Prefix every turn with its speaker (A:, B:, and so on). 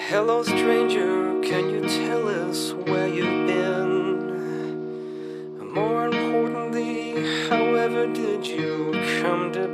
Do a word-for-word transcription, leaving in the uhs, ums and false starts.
A: Hello stranger, can you tell us where you've been? More importantly, however did you come to